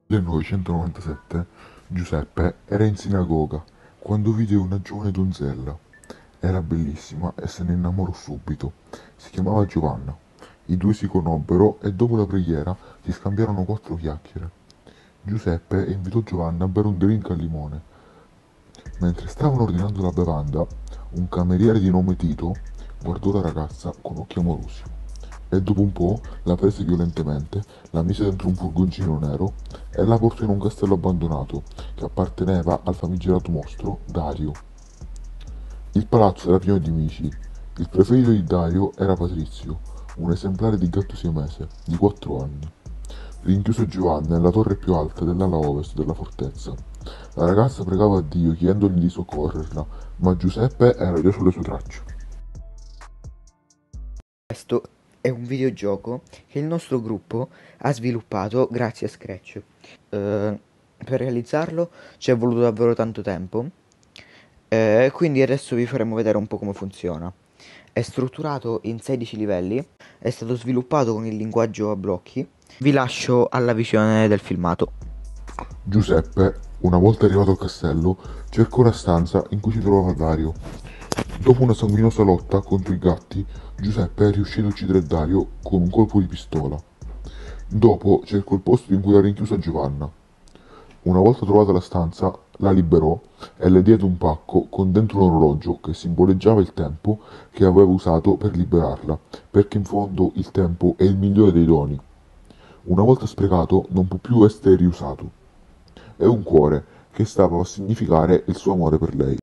Nel 1997 Giuseppe era in sinagoga quando vide una giovane donzella. Era bellissima e se ne innamorò subito. Si chiamava Giovanna. I due si conobbero e dopo la preghiera si scambiarono quattro chiacchiere. Giuseppe invitò Giovanna a bere un drink al limone. Mentre stavano ordinando la bevanda, un cameriere di nome Tito guardò la ragazza con occhi amorosi e dopo un po' la prese violentemente, la mise dentro un furgoncino nero e la portò in un castello abbandonato che apparteneva al famigerato mostro Dario. Il palazzo era pieno di amici. Il preferito di Dario era Patrizio, un esemplare di gatto siamese di 4 anni. Rinchiuso Giovanna nella torre più alta dell'ala ovest della fortezza. La ragazza pregava a Dio chiedendogli di soccorrerla, ma Giuseppe era già sulle sue tracce. Questo è un videogioco che il nostro gruppo ha sviluppato grazie a Scratch. Per realizzarlo ci è voluto davvero tanto tempo, quindi adesso vi faremo vedere un po' come funziona. È strutturato in 16 livelli, è stato sviluppato con il linguaggio a blocchi. Vi lascio alla visione del filmato. Giuseppe, una volta arrivato al castello, cercò la stanza in cui si trovava Dario. Dopo una sanguinosa lotta contro i gatti, Giuseppe riuscì ad uccidere Dario con un colpo di pistola. Dopo cercò il posto in cui era rinchiusa Giovanna. Una volta trovata la stanza, la liberò e le diede un pacco con dentro un orologio che simboleggiava il tempo che aveva usato per liberarla, perché in fondo il tempo è il migliore dei doni. Una volta sprecato non può più essere riusato. E un cuore che stava a significare il suo amore per lei.